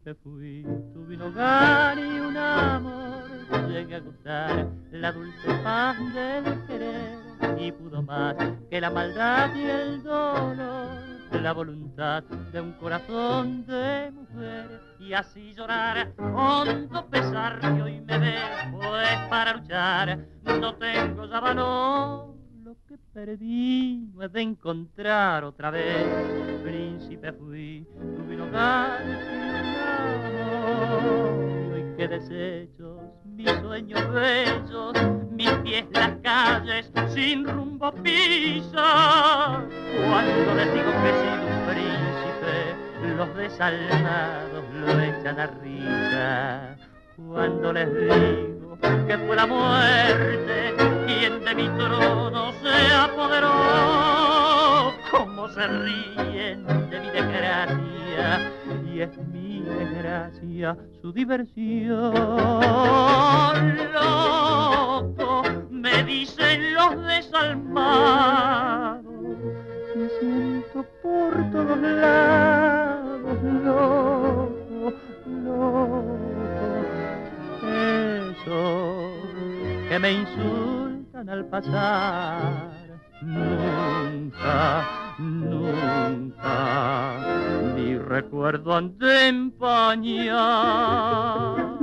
príncipe fui, tuve un hogar y un amor, llegué a gustar la dulce paz del querer y pudo más que la maldad y el dolor, la voluntad de un corazón de mujer y así llorar hondo pesar que hoy me ve, pues para luchar no tengo ya valor. Lo que perdí no es de encontrar otra vez. Príncipe fui, tuve un hogar y un amor. Y hoy que deshechos mis sueños bellos, mis pies las calles sin rumbo pisan. Cuando les digo que he sido un príncipe, los desalmados lo echan a risa. Cuando les digo que fue la muerte quien de mi trono se apoderó, como se ríen de mi desgracia, y es mi desgracia su diversión. Loco, me dicen los desalmados, me siento por todos lados loco, loco. Esos que me insultan al pasar, nunca, nunca, mi recuerdo han de empañar.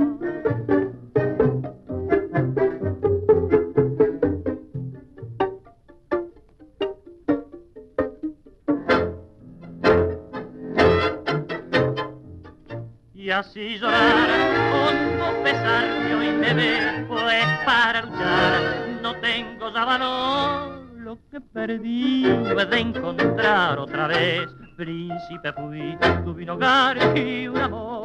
Y así llorar, hondo pesar que hoy me ve, pues para luchar no tengo ya valor. Lo que perdí no es de encontrar otra vez. Príncipe fui, tuve un hogar y un amor.